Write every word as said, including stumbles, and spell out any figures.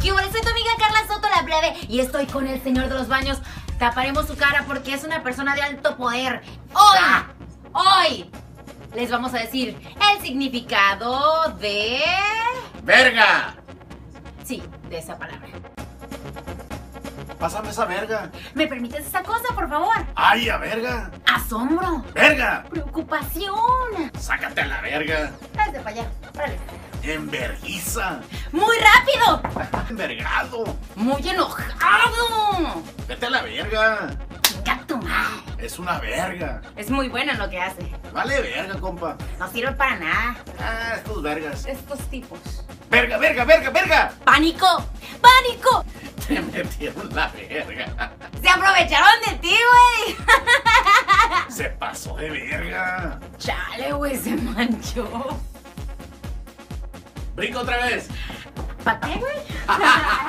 ¿Qué hubo? Soy tu amiga Carla Soto, la plebe, y estoy con el señor de los baños. Taparemos su cara porque es una persona de alto poder. Hoy, ah. hoy, les vamos a decir el significado de... ¡Verga! Sí, de esa palabra. Pásame esa verga. ¿Me permites esa cosa, por favor? ¡Ay, a verga! ¡Asombro! ¡Verga! ¡Preocupación! ¡Sácate a la verga! Dale para allá, órale. ¡Enverguiza! ¡Muy rápido! ¡Envergado! ¡Muy enojado! ¡Vete a la verga! ¡Chinga tu madre! Es una verga. Es muy bueno en lo que hace. Vale verga, compa. No sirve para nada. Ah, estos vergas. Estos tipos. ¡Verga, verga, verga, verga! ¡Pánico! ¡Pánico! Te metieron la verga. ¡Se aprovecharon de ti, güey! Se pasó de verga. Chale, güey, se manchó. Brinca otra vez. ¿Para qué, güey?